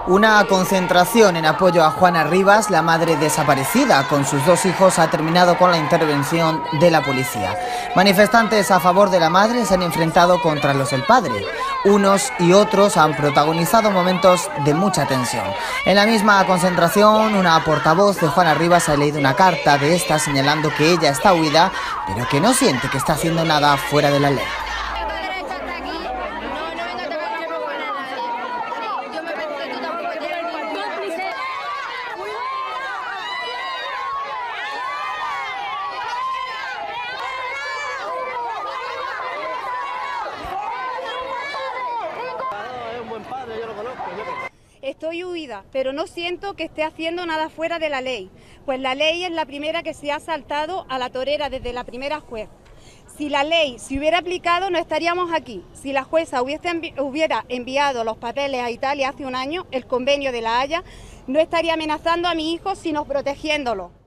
Una concentración en apoyo a Juana Rivas, la madre desaparecida con sus dos hijos, ha terminado con la intervención de la policía. Manifestantes a favor de la madre se han enfrentado contra los del padre. Unos y otros han protagonizado momentos de mucha tensión. En la misma concentración, una portavoz de Juana Rivas ha leído una carta de esta señalando que ella está huida, pero que no siente que está haciendo nada fuera de la ley. Estoy huida, pero no siento que esté haciendo nada fuera de la ley, pues la ley es la primera que se ha saltado a la torera desde la primera juez. Si la ley se hubiera aplicado no estaríamos aquí. Si la jueza hubiera enviado los papeles a Italia hace un año, el convenio de La Haya, no estaría amenazando a mi hijo sino protegiéndolo.